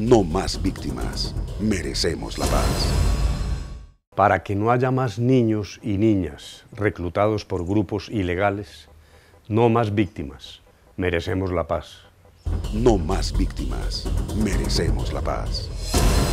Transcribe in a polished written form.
No más víctimas. Merecemos la paz. Para que no haya más niños y niñas reclutados por grupos ilegales, no más víctimas. Merecemos la paz. No más víctimas. Merecemos la paz.